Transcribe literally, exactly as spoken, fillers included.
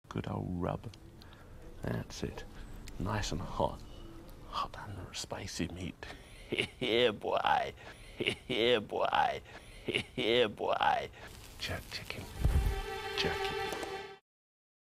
Good old rub. That's it. Nice and hot. Hot and spicy meat. Hehehe boy. Hehehe boy. Hehehe boy. Jerk chicken. Jerk it.